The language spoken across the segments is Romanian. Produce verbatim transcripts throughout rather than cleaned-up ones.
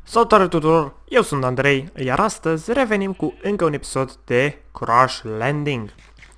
Salutare tuturor, eu sunt Andrei, iar astăzi revenim cu încă un episod de Crash Landing.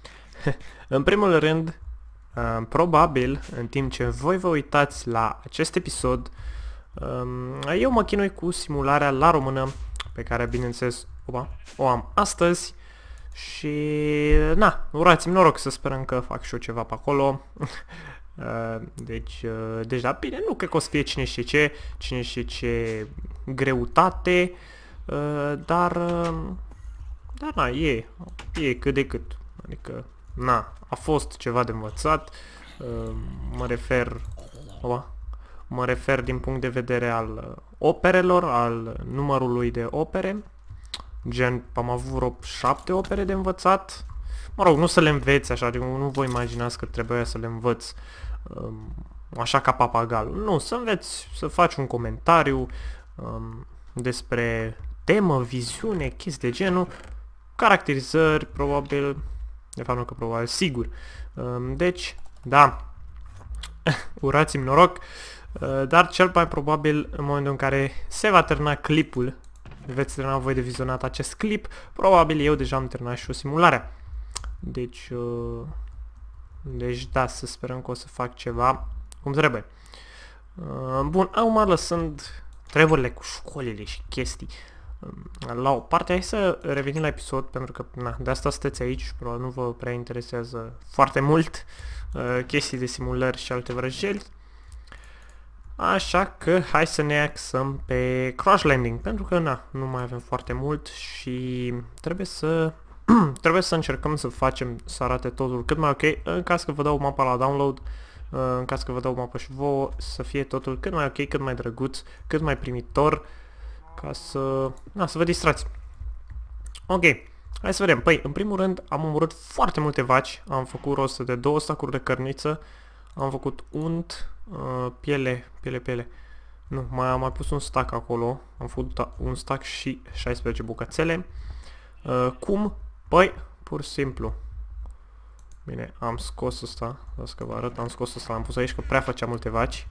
În primul rând, uh, probabil, în timp ce voi vă uitați la acest episod, um, eu mă chinui cu simularea la română, pe care, bineînțeles, opa, o am astăzi. Și, na, urați-mi noroc, să sperăm că fac și eu ceva pe acolo. Uh, deci, uh, deja, bine, nu cred că o să fie cine știe ce, cine știe ce greutate, uh, dar, uh, dar, na, e, e cât de cât, adică, na, a fost ceva de învățat, uh, mă refer, oa, mă refer din punct de vedere al operelor, al numărului de opere, gen, am avut vreo șapte opere de învățat. Mă rog, nu să le înveți așa, adică nu vă imaginați că trebuia să le învăț um, așa ca papagalul. Nu, să înveți, să faci un comentariu um, despre temă, viziune, chestii de genul, caracterizări, probabil, de fapt nu că probabil, sigur. Um, deci, da, urați-mi noroc, uh, dar cel mai probabil în momentul în care se va termina clipul, veți termina voi de vizionat acest clip, probabil eu deja am terminat și o simulare. Deci, uh, deci da, să sperăm că o să fac ceva cum trebuie. Uh, bun, acum lăsând treburile cu școlile și chestii uh, la o parte, hai să revenim la episod, pentru că na, de asta sunteți aici și probabil nu vă prea interesează foarte mult uh, chestii de simulări și alte vrăjeli. Așa că hai să ne axăm pe Crash Landing, pentru că na, nu mai avem foarte mult și trebuie să trebuie să încercăm să facem să arate totul cât mai ok, în caz că vă dau mapa la download, în caz că vă dau mapa și vouă, să fie totul cât mai ok, cât mai drăguț, cât mai primitor, ca să, na, să vă distrați. Ok, hai să vedem. Păi, în primul rând, am omorât foarte multe vaci, am făcut rost de două stacuri de cărniță, am făcut unt, uh, piele, piele, piele. Nu, mai am mai pus un stack acolo, am făcut un stack și șaisprezece bucățele. Uh, cum? Păi, pur și simplu. Bine, am scos ăsta, las că vă arăt, am scos ăsta, l-am pus aici că prea făcea multe vaci.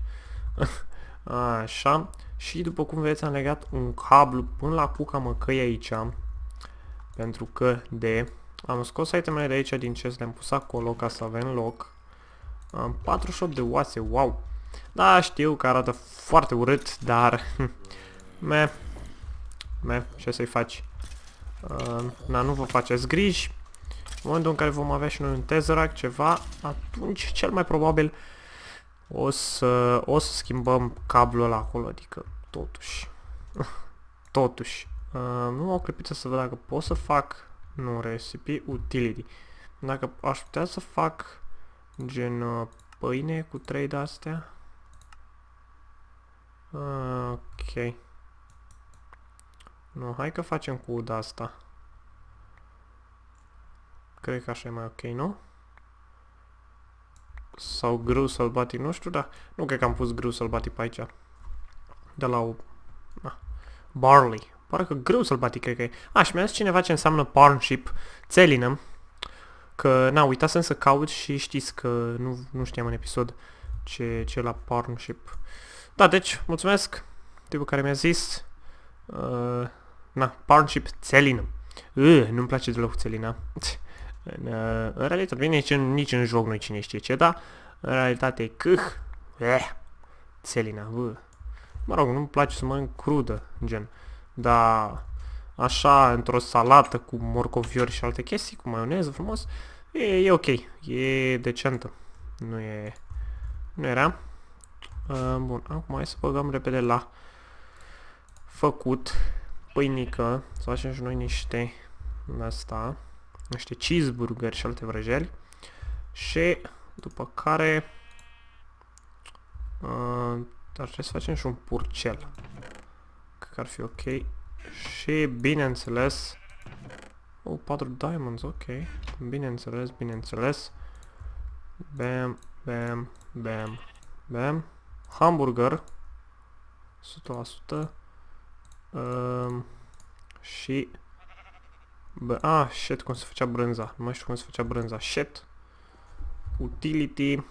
Așa, și după cum vedeți am legat un cablu până la cuca măcăi aici. Pentru că de... Am scos itemele de aici din chest, le-am pus acolo ca să avem loc. Am patruzeci și opt de oase, wow! Da, știu că arată foarte urât, dar... me, me, ce să-i faci? Uh, na, nu vă faceți griji. În momentul în care vom avea și noi un Tesseract, ceva, atunci cel mai probabil o să, o să schimbăm cablul ăla acolo, adică totuși. Totuși. Uh, nu o clipiță să văd dacă pot să fac, nu, recipe, utility. Dacă aș putea să fac gen uh, pâine cu trei de-astea. Uh, ok. Nu, hai că facem cu uda asta. Cred că așa e mai ok, nu? Sau grâu sălbatic, nu știu, dar nu cred că am pus grâu sălbatic pe aici. De la o... Ah, barley. Pare că grâu sălbatic cred că e. A, și mi-a zis cineva ce înseamnă partnership. Țelină. Că, na, uitasem să caut și știți că nu, nu știam în episod ce, ce e la partnership. Da, deci, mulțumesc tipul care mi-a zis. Uh, na, partnership țelină. Uh, nu-mi place deloc țelina. În, uh, în realitate, bine, nici în, nici în joc nu cine știe ce, da? În realitate e câh. Eh, țelina, uh. Mă rog, nu-mi place să mănânc crudă, gen. Dar așa, într-o salată cu morcoviori și alte chestii, cu maioneză frumos, e, e ok, e decentă. Nu e... Nu era. Uh, bun, acum hai să băgăm repede la făcut pâinică, să facem și noi niște asta, niște cheeseburgeri și alte vrăjeli. Și după care uh, ar trebui să facem și un purcel. Cred că ar fi ok. Și bineînțeles, oh, patru diamonds, ok. Bineînțeles, bineînțeles. Bam, bam, bam, bam. Hamburger o sută la sută. Um, și bă, ah, shit, cum se făcea brânza. Nu mai știu cum se făcea brânza. Shit. Utility.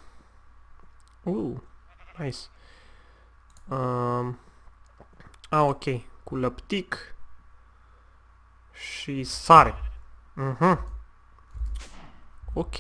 Uh, nice. Um, ah, ok. cu lăptic și sare. Mhm. Ok.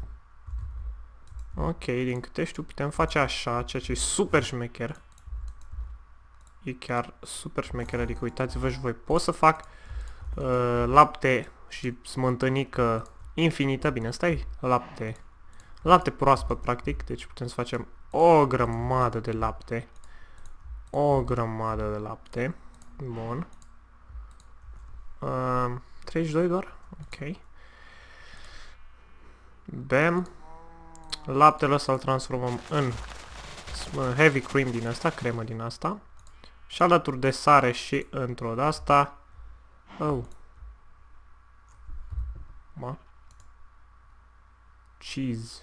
Ok, din câte știu putem face așa, ceea ce e super șmecher. E chiar super șmecher, adică uitați-vă și voi, pot să fac uh, lapte și smântânică infinită, bine, asta e lapte, lapte proaspăt practic, deci putem să facem o grămadă de lapte, o grămadă de lapte, bun, uh, treizeci și doi doar, ok, bam, laptele ăsta îl transformăm în heavy cream din asta, cremă din asta, și alături de sare și într-o de-asta, oh, ma, cheese,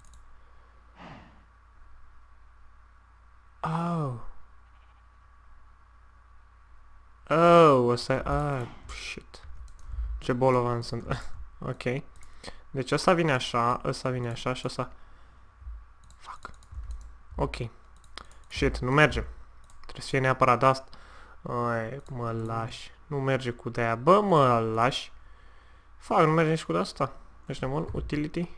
oh, oh, ăsta e, ah, shit, ce bolovan sunt, ok, deci ăsta vine așa, ăsta vine așa și ăsta, fuck, ok, shit, nu merge. Trebuie să fie neapărat asta. Ai, mă lași. Nu merge cu de-aia. Bă, mă lași. Fac, nu merge nici cu de-asta. Ești nebun? Utility?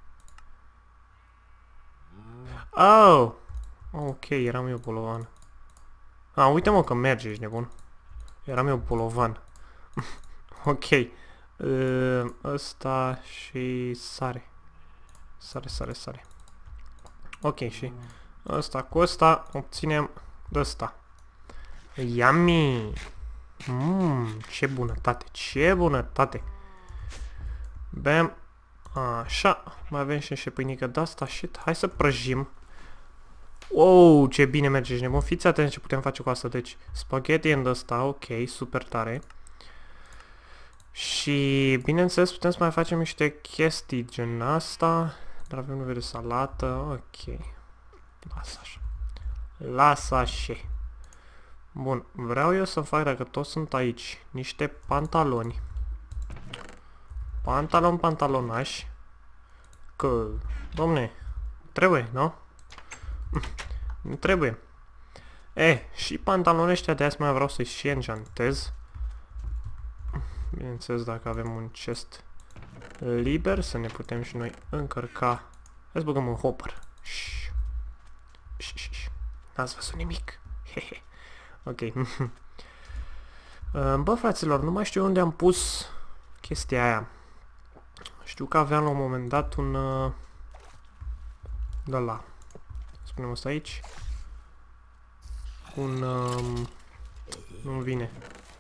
Oh! Ok, eram eu bolovan. Ah, uite mă că merge, ești nebun. Eram eu bolovan. Ok. Uh, ăsta și sare. Sare, sare, sare. Ok, și ăsta cu ăsta obținem de ăsta. Yummy! Mmm, ce bunătate, ce bunătate! Bam! Așa, mai avem și niște pâinică de asta, shit, hai să prăjim. Wow, ce bine merge, ești nebun, fiți atenți ce putem face cu asta, deci spaghetti în ăsta, ok, super tare. Și, bineînțeles, putem să mai facem niște chestii gen asta, dar avem nevoie de salată, ok. Lasă așa. Lasă așa. Bun, vreau eu să fac, dacă toți sunt aici, niște pantaloni. Pantalon, pantalonași. Că, domne, trebuie, nu? Nu trebuie. E, și pantalonii ăștia de asemenea vreau să-i și enchantez. Bineînțeles, dacă avem un chest liber, să ne putem și noi încărca. Hai să băgăm în hopper. N-ați văzut nimic. Hehe. Ok. Bă, fraților, nu mai știu unde am pus chestia aia. Știu că aveam la un moment dat un... Uh, de la. Spunem asta aici. Un... Um, nu vine.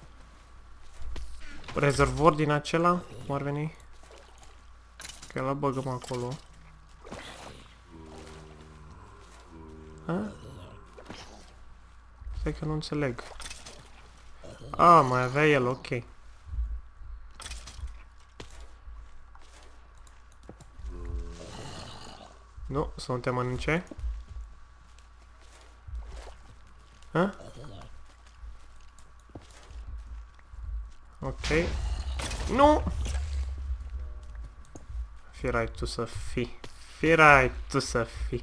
Rezervor din acela. Cum ar veni? Că la băgăm acolo. Ha? Stai că nu înțeleg. Ah, mai avea el, ok. Nu, să nu te mănânce. Ha? Ok. Nu! Firai tu să fii. Firai tu să fii.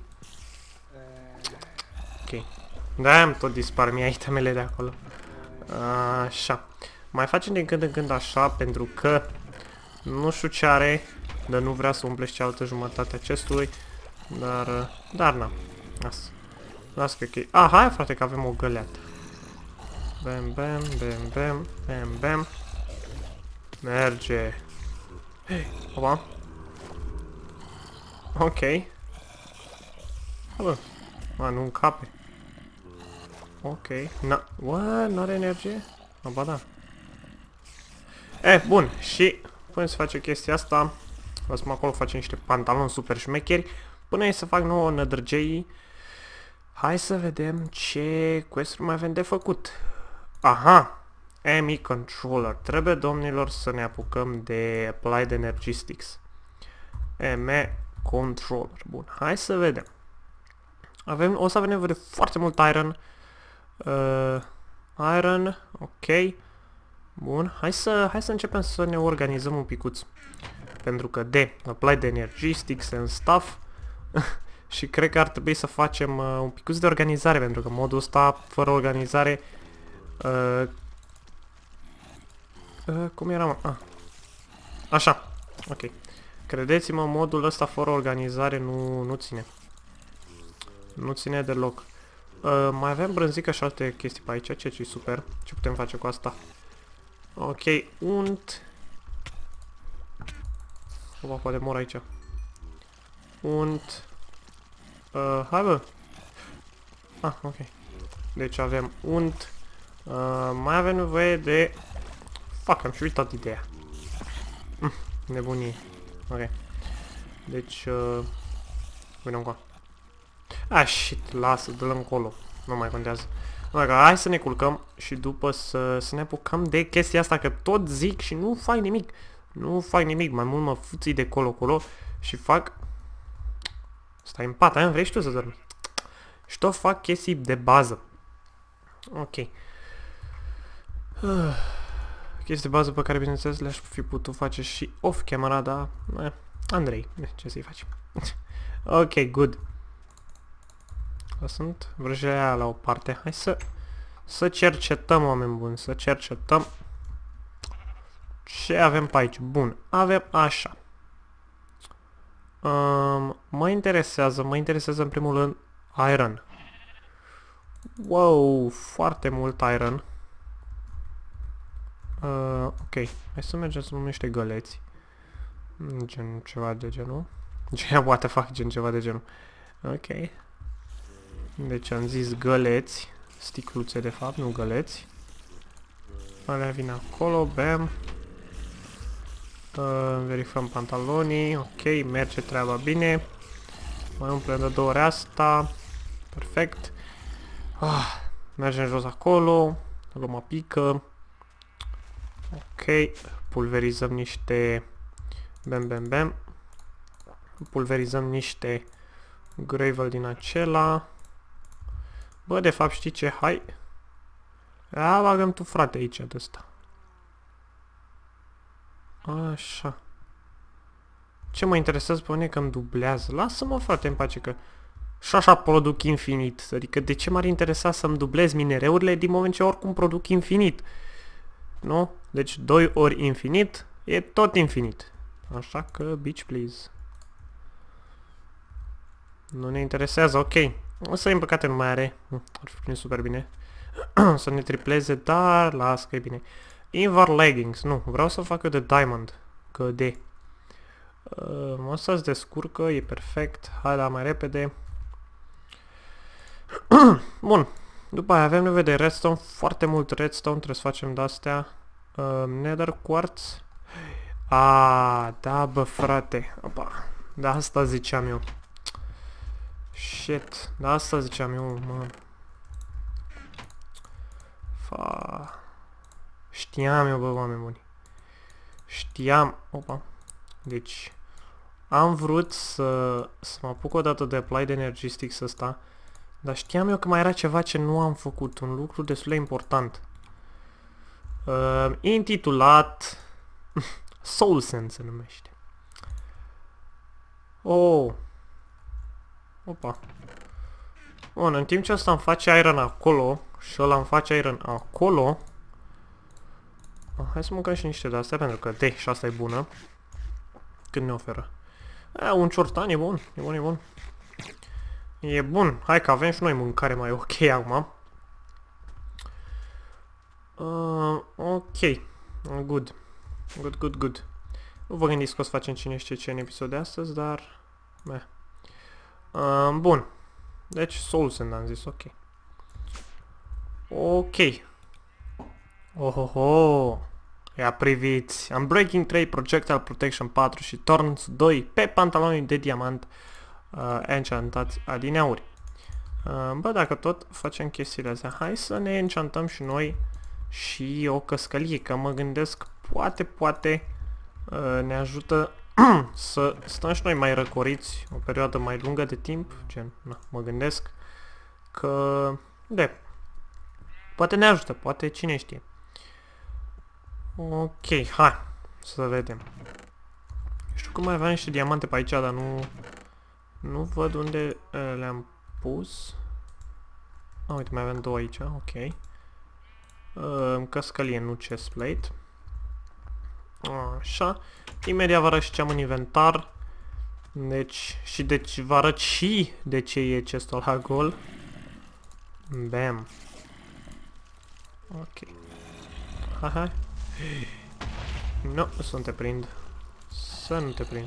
Ok. Da, am tot dispar mie itemele de acolo. Așa. Mai facem din când în când așa, pentru că nu știu ce are, dar nu vrea să umple și cealaltă jumătate a chestului. Dar, dar na. Las. Las că ok. Ah, hai frate că avem o găleată. Bam, bam, bam, bam, bam, bam. Merge. Hei, opa. Ok. Hai bă. A, nu încape. Ok. Na. What? N-are energie? A, ba da. Eh, bun. Și putem să facem chestia asta. Lăsăm acolo, facem niște pantaloni super șmecheri. Până e să fac nouă nădrăgeii. Hai să vedem ce quest-uri mai avem de făcut. Aha! M E Controller. Trebuie, domnilor, să ne apucăm de Applied Energistics. M E Controller. Bun, hai să vedem. Avem, o să avem nevoie de foarte mult iron. Uh, iron, ok. Bun, hai să, hai să începem să ne organizăm un picuț. Pentru că de Applied Energistics and stuff. Și cred că ar trebui să facem uh, un picuț de organizare, pentru că modul ăsta, fără organizare, uh, Uh, cum eram? Ah. Așa. Ok. Credeți-mă, modul ăsta fără organizare nu, nu ține. Nu ține deloc. Uh, mai avem brânzică și alte chestii pe aici, ceea ce e super. Ce putem face cu asta? Ok, unt. Opa, poate mor aici. Unt. Uh, hai bă. Ah, ok. Deci avem unt. Uh, mai avem nevoie de... Fuck, am și uitat ideea. Mm, nebunie. Ok. Deci, uh... Vină încoa. Ah, shit, lasă, dă-l încolo. Nu mai contează. Hai, hai să ne culcăm și după să, să ne apucăm de chestia asta, că tot zic și nu fac nimic. Nu fac nimic, mai mult mă fuții de colo-colo și fac... Stai în pat, aia vrei și tu să dormi. Și tot fac chestii de bază. Ok. Uh, chestii de bază pe care, bineînțeles, le-aș fi putut face și off-camera, dar... Eh, Andrei, ce să-i faci? Ok, good. Sunt vrăjile aia la o parte. Hai să... Să cercetăm, oameni buni, să cercetăm. Ce avem pe aici? Bun, avem așa. Um, mă interesează, mă interesează în primul rând iron. Wow, foarte mult iron. Uh, ok, hai să mergem să luăm niște găleți. Gen ceva de genul. Gen, what the fuck, gen ceva de genul. Ok. Deci am zis găleți. Sticluțe de fapt, nu găleți. Alea vin acolo, bam. Uh, verificăm pantalonii. Ok, merge treaba bine. Mai umplem de două ori asta. Perfect. Ah, mergem jos acolo. Luăm o pică. Ok, pulverizăm niște... Bam, bam, bam. Pulverizăm niște gravel din acela. Bă, de fapt, știi ce? Hai. Ia, bagăm tu, frate, aici de ăsta. Așa. Ce mă interesează pe mine că îmi dublează? Lasă-mă, frate, în pace, că și așa produc infinit. Adică de ce m-ar interesa să-mi dublez minereurile din moment ce oricum produc infinit? Nu? Deci doi ori infinit e tot infinit. Așa că, bitch, please. Nu ne interesează, ok. O să, în păcate, nu mai are. Ar fi prins super bine. Să ne tripleze, dar las că e bine. Invar leggings, nu. Vreau să fac eu de diamond. Că de. Uh, o să-ți descurcă, e perfect. Hai la mai repede. Bun. După aia avem nevoie de redstone. Foarte mult redstone. Trebuie să facem de-astea. Uh, nether quartz. Ah, da, bă, frate. Opa. Da, asta ziceam eu. Shit. Da, asta ziceam eu, mă. Fa... Știam eu, bă, oameni buni. Știam... Opa. Deci... Am vrut să, să mă apuc o dată de Applied Energy Sticks ăsta. Dar știam eu că mai era ceva ce nu am făcut. Un lucru destul de important. Uh, intitulat... Soul Sand se numește. Oh. Opa. Bun, în timp ce ăsta îmi face iron acolo și ăla îmi face iron acolo. Ah, hai să mâncăm și niște de astea pentru că de, și asta e bună. Când ne oferă. A, un ciortan e bun, e bun, e bun. E bun, hai că avem și noi mâncare mai ok acum. Uh, ok, good. Good, good, good. Nu vă gândiți că o să facem cine știe ce în episod de astăzi, dar... Meh. Uh, bun. Deci, Soul Sand am zis, ok. Ok. Ohoho. Ia priviți. Unbreaking trei, Projectile Protection patru și Thorns doi pe pantalonii de diamant uh, enchantați adineauri. Uh, bă, dacă tot facem chestiile astea, hai să ne enchantăm și noi și o căscălie, că mă gândesc, poate, poate uh, ne ajută să stăm și noi mai răcoriți o perioadă mai lungă de timp, gen, na, mă gândesc că, de, poate ne ajută, poate cine știe. Ok, hai, să vedem. Știu că mai aveam niște diamante pe aici, dar nu, nu văd unde uh, le-am pus. Ah, uite, mai avem două aici, ok. Uh, căscălie, nu chestplate. Așa. Imediat vă arăt și ce am în inventar. Deci, și deci vă arăt și de ce e chestul ăla gol. Bam. Ok. Hai, hai. Nu, să nu te prind. Să nu te prind.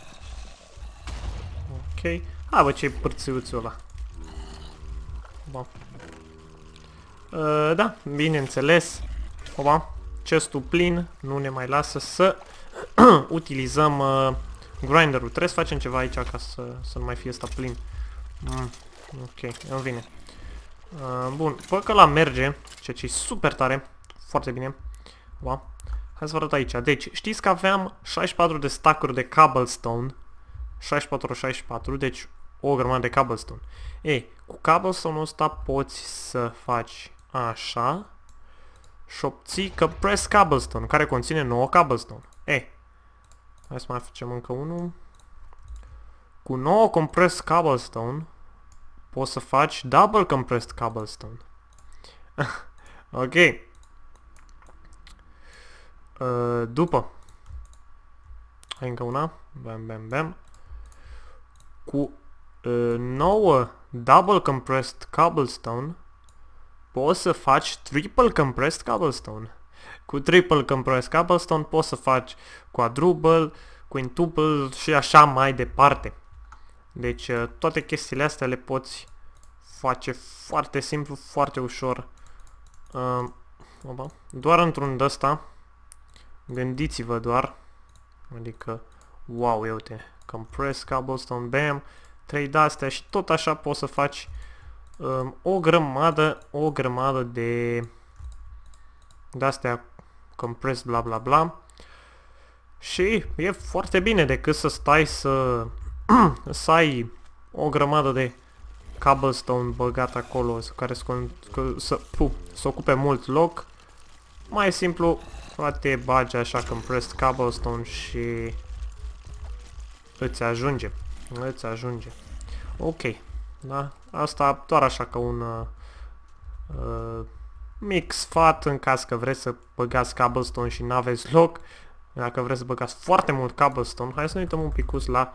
Ok. Hai bă, ce-i părțiuțul ăla. Bun. Uh, da, bineînțeles. Opa, chestul plin nu ne mai lasă să utilizăm uh, grinderul. Trebuie să facem ceva aici ca să, să nu mai fie ăsta plin. Mm, ok, îmi vine. Uh, bun, păi că la merge, ceea ce e super tare. Foarte bine. Opa. Hai să vă arăt aici. Deci, știți că aveam șaizeci și patru de stack-uri de cobblestone. șaizeci și patru șaizeci și patru, deci o grămadă de cobblestone. Ei, cu cobblestone-ul ăsta poți să faci așa și obții compressed cobblestone, care conține nouă cobblestone. Ei, hai să mai facem încă unul. Cu nouă compressed cobblestone poți să faci double compressed cobblestone. Ok. Uh, după. Hai încă una. Bam, bam, bam. Cu uh, nouă double compressed cobblestone poți să faci triple compressed cobblestone. Cu triple compressed cobblestone poți să faci quadruple, quintuple și așa mai departe. Deci uh, toate chestiile astea le poți face foarte simplu, foarte ușor. Uh, doar într-un de-ăsta. Gândiți-vă doar. Adică, wow, ia uite. Compressed cobblestone, bam. trei de-astea și tot așa poți să faci um, o grămadă, o grămadă de de-astea compressed bla bla bla. Și e foarte bine decât să stai să să ai o grămadă de cobblestone băgat acolo care să, să, puh, să ocupe mult loc. Mai simplu, poate bagi așa compressed cobblestone și îți ajunge. Îți ajunge. Ok. Da? Asta doar așa ca un uh, uh, mic sfat în caz că vreți să băgați cobblestone și n-aveți loc. Dacă vreți să băgați foarte mult cobblestone, hai să ne uităm un picuț la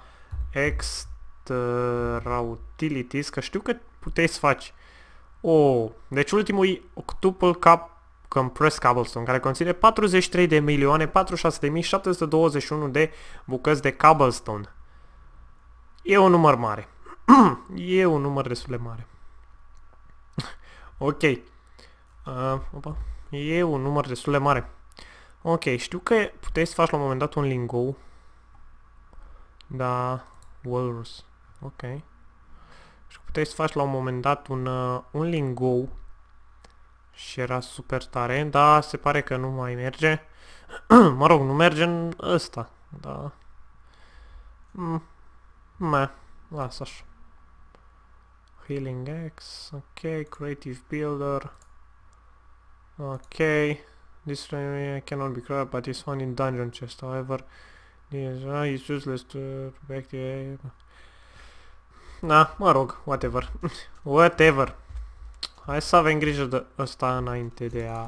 extra utilities, că știu că puteți să faci. Oh, deci ultimul e octuple cap compressed cobblestone, care conține patruzeci și trei de milioane patruzeci și șase de mii șapte sute douăzeci și unu de bucăți de cobblestone. E un număr mare. E un număr destul de mare. Ok. Uh, opa. E un număr destul de mare. Ok, știu că puteai să faci la un moment dat un lingou. Da, walrus. Ok. Și puteai să faci la un moment dat un, uh, un lingou. Și era super tare, dar se pare că nu mai merge. Mă rog, nu merge în ăsta. Da. Mm. Meh, lasă așa. Healing X, ok, Creative Builder. Ok. This cannot be grabbed, but is found in dungeon chest. However, this is useless to protect the... Da, mă rog, whatever. Whatever. Hai să avem grijă de ăsta înainte de a...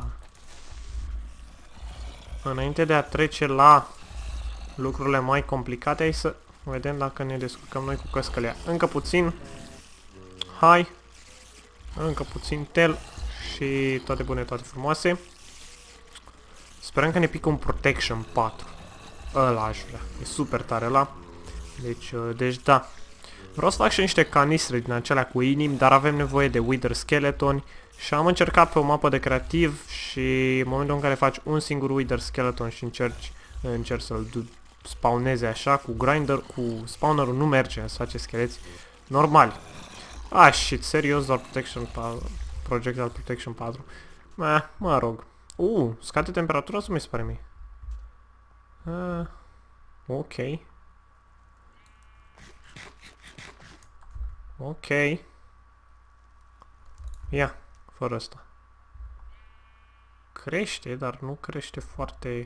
Înainte de a trece la lucrurile mai complicate, hai să vedem dacă ne descurcăm noi cu căscălea. Încă puțin. Hai. Încă puțin tel. Și toate bune, toate frumoase. Sperăm că ne pică un Protection patru. Ăla aș vrea. E super tare ăla. Deci, deci da. Vreau să fac și niște canistre din acelea cu inimi, dar avem nevoie de Wither Skeleton. Și am încercat pe o mapă de creativ și în momentul în care faci un singur Wither Skeleton și încerci, încerci să-l spawneze așa cu grinder, cu spawnerul nu merge să face scheleți normali. Ah, shit, serios, doar Protection patru, Projectile Protection patru. Eh, mă rog. Uh, scade temperatura sau mi se pare mie? Uh, ok. Ok. Ia, fără asta. Crește, dar nu crește foarte...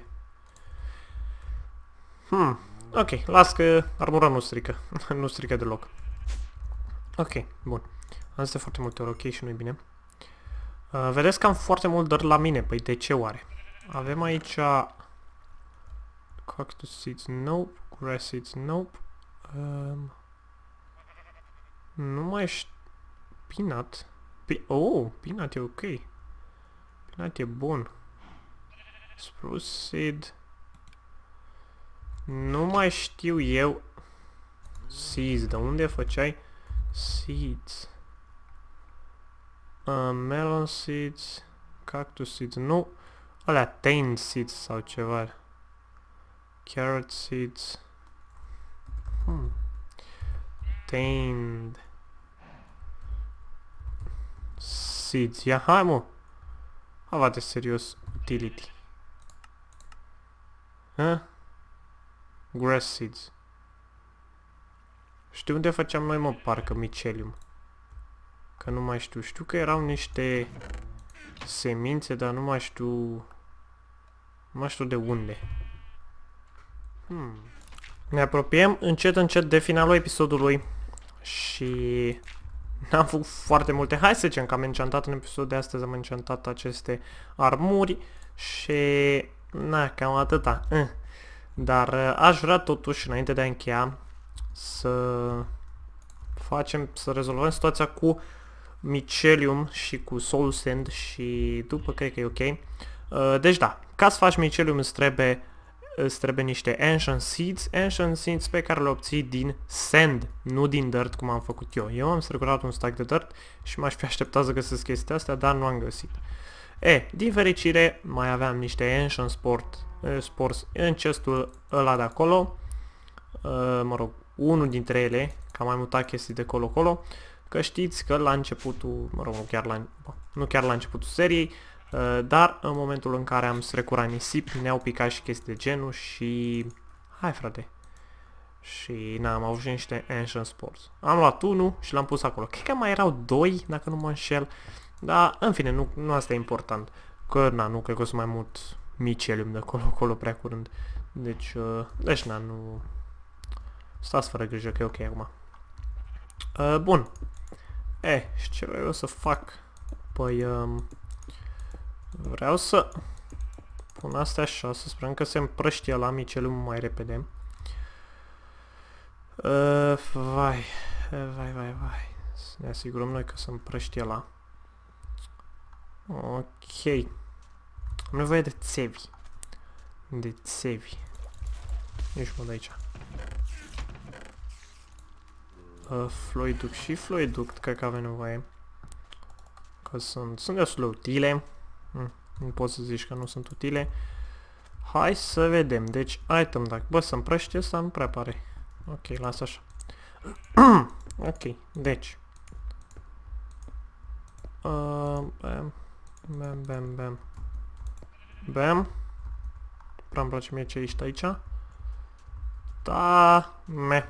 Hmm, ok, las că armura nu strică. Nu strică deloc. Ok, bun. Asta e foarte multe ori, ok, și nu-i bine. Uh, vedeți că am foarte mult dăr la mine. Păi de ce oare? Avem aici Cactus seeds, nope. Grass seeds, nope. Um, nu mai știu. Peanut. Pe oh, peanut e ok. Peanut e bun. Spruce seed. Nu mai știu eu. Seeds, de unde făceai? Seeds. Uh, melon seeds. Cactus seeds, nu. Alea tained seeds sau ceva. Carrot seeds. Hmm. Tained seeds. Ia, hai mă. Avate serios utility. Huh? Grass seeds. Știu unde făceam noi, mă, parcă micelium. Că nu mai știu. Știu că erau niște semințe, dar nu mai știu... Nu mai știu de unde. Hmm. Ne apropiem încet, încet de finalul episodului. Și... N-am făcut foarte multe. Hai să zicem că am enchantat în episodul de astăzi. Am enchantat aceste armuri. Și... Na, cam atâta. Uh. Dar uh, aș vrea totuși, înainte de a încheia, să facem, să rezolvăm situația cu Mycelium și cu Soul Sand și după cred că e ok. Uh, deci da, ca să faci Mycelium îți trebuie, îți trebuie niște Ancient Seeds, Ancient Seeds pe care le obții din Sand, nu din Dirt cum am făcut eu. Eu am strecurat un stack de Dirt și m-aș fi așteptat să găsesc chestia astea, dar nu am găsit. E, din fericire mai aveam niște Ancient Sport, uh, Spores în chestul ăla de acolo. Uh, mă rog, unul dintre ele, că am mai mutat chestii de colo-colo, că știți că la începutul, mă rog, nu chiar la, nu chiar la începutul seriei, uh, dar în momentul în care am strecurat nisip, ne-au picat și chestii de genul și... Hai, frate! Și n-am avut și niște Ancient Spores. Am luat unul și l-am pus acolo. Cred că mai erau doi, dacă nu mă înșel, dar, în fine, nu, nu asta e important. Că, na, nu cred că o să mai mut Mycelium de colo-colo prea curând. Deci, uh, deci, na, nu... Stați fără grijă că e ok acum. Uh, bun. E, și ce vreau să fac? Păi, um, vreau să pun astea așa, să sperăm că se împrăștie la Mycelium mai repede. Uh, vai, vai, vai, vai. Să ne asigurăm noi că se împrăștie la. Ok. Am nevoie de țevi. De țevi. Ești mă de aici. Uh, Fluiduct și fluiduct, cred că avem nevoie. Că sunt, sunt destul de utile. Mm, nu poți să zici că nu sunt utile. Hai să vedem. Deci, item dacă bă, să împrăște asta nu prea pare. Ok, lasă așa. Ok, deci. Uh, bam, bam, bam, bam. Bam. Prea îmi place mie ce ești aici. Da, me.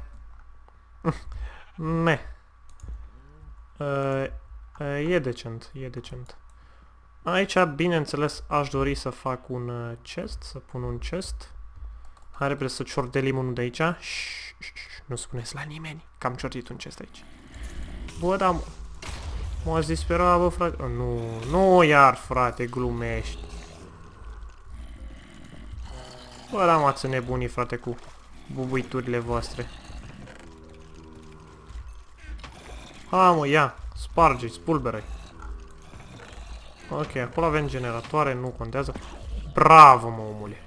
Me. Uh, uh, e decent, e decent. Aici, bineînțeles, aș dori să fac un uh, chest, să pun un chest. Hai repede să ciordelim unul de aici. Shh, shh, shh, nu spuneți la nimeni că am ciordit un chest aici. Bă, da, m-ați disperat, bă, frate. Oh, nu, nu iar, frate, glumești. Bă, da, m-ați înnebunit, frate, cu bubuiturile voastre. Ha, mă, ia, sparge-i, spulbere-i. Ok, acolo avem generatoare, nu contează. Bravo, mă, omule.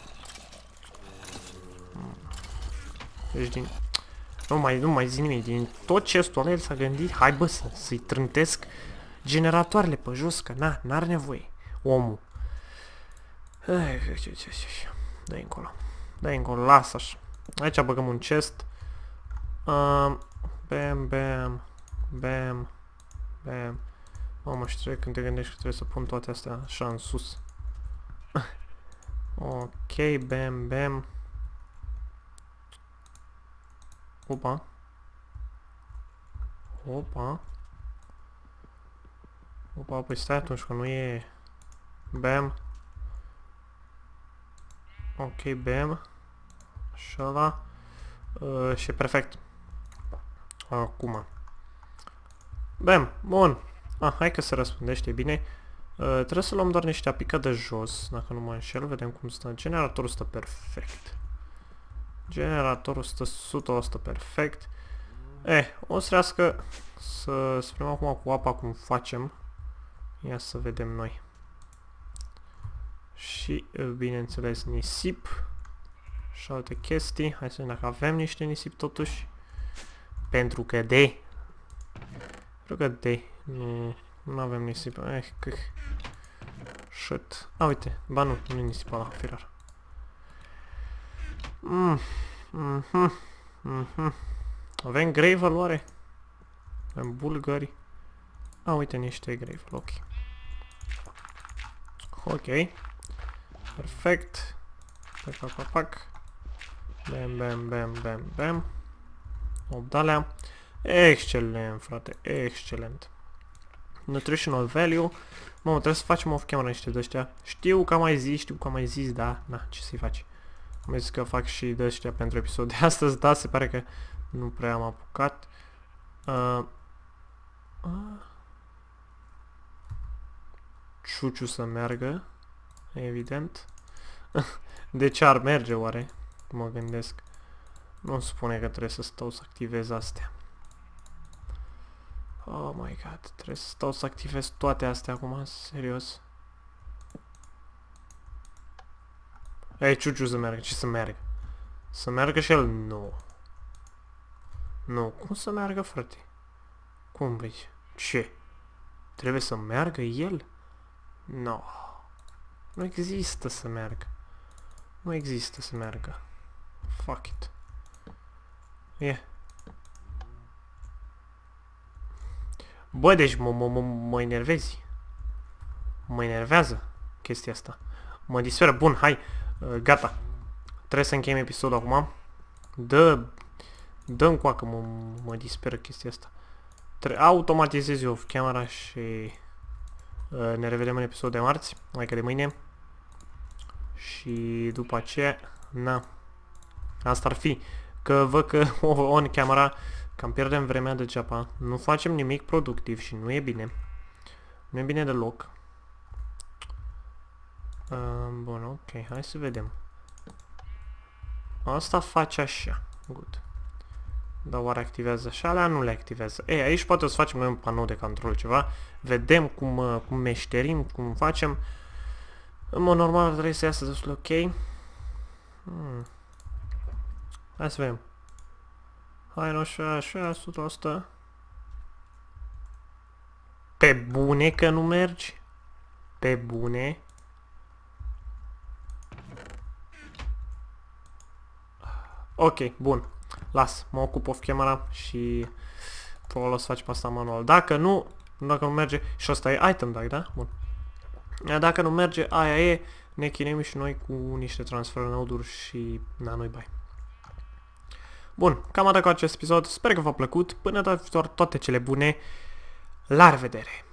Deci din... Nu mai, nu mai zi nimic, din tot chestul ăla el s-a gândit, hai bă să, să-i trântesc generatoarele pe jos, că na, n-are nevoie, omul. Dă-i încolo, dă-i încolo, lasă așa. Aici băgăm un chest. Um, bam, bam, bam, bam. Mamă, și trebuie, când te gândești că trebuie să pun toate astea așa în sus. Ok, bam, bam. Opa. Opa. Opa, păi stai atunci că nu e... Bam. Ok, bam. Și ăla. Uh, și perfect. Acum. Bam, bun. Ah, hai că se răspundește bine. Uh, trebuie să luăm doar niște apică de jos, dacă nu mă înșel. Vedem cum stă. Generatorul stă perfect. Generatorul o sută la sută perfect. Eh, o să trească să sprem acum cu apa cum facem. Ia să vedem noi. Și, bineînțeles, nisip. Și alte chestii. Hai să vedem dacă avem niște nisip totuși. Pentru că de... Pentru că de... Nu, nu avem nisip. Eh, că... Shit. A, uite. Ba nu, nu e nisip ăla, firar. Mm. Mhm. Mhm. Avem gravel oare? Avem bulgari. A, uite niște gravel, ok. Ok. Perfect. Pac, pac, pac, pac. Bam, bam, bam, bam, bam. opt de-alea. Excelent, frate, excelent. Nutritional value. Mamă, trebuie să facem off-camera niște de-ăștia. Știu că am mai zis, știu că am mai zis, da, na, ce să-i faci? Am zis că fac și de-ăștia pentru episod de astăzi, da, se pare că nu prea am apucat. Uh, uh. Ciuciu să meargă, evident. De ce ar merge oare? Mă gândesc. Nu spune că trebuie să stau să activez astea. Oh my god, trebuie să stau să activez toate astea acum, serios. Ei, Ciuciu să meargă, ce să meargă? Să meargă și el? Nu. Nu, cum să meargă, frate? Cum, băi? Ce? Trebuie să meargă el? No. Nu există să meargă. Nu există să meargă. Fuck it. Yeah. Bă, deci mă enervezi. Mă enervează chestia asta. Mă disperă. Bun, hai. Uh, gata. Trebuie să încheiem episodul acum. Dă... Dă-mi coacă, mă, mă disperă chestia asta. Tre automatizez eu camera și... Uh, ne revedem în episodul de marți. Adică de mâine. Și după aceea... Na. Asta ar fi. Că văd că on camera cam pierdem vremea degeaba. Nu facem nimic productiv și nu e bine. Nu e bine deloc. Uh, bun, ok. Hai să vedem. Asta face așa. Good. Dar oare activează așa? Alea nu le activează. Ei, aici poate o să facem noi un panou de control ceva. Vedem cum, uh, cum meșterim, cum facem. În mod normal trebuie să iasă destul ok. Hmm. Hai să vedem. Hai, nu așa, așa, o sută la sută. Pe bune că nu mergi? Pe bune? Ok, bun. Las, mă ocup off camera și probabil o să facem asta manual. Dacă nu, dacă nu merge, și asta e item tag, da? Bun. Dacă nu merge, aia e, ne chinuim și noi cu niște transfer node-uri și na, noi bai. Bun, cam atât cu acest episod. Sper că v-a plăcut. Până data viitoare, toate cele bune. La revedere!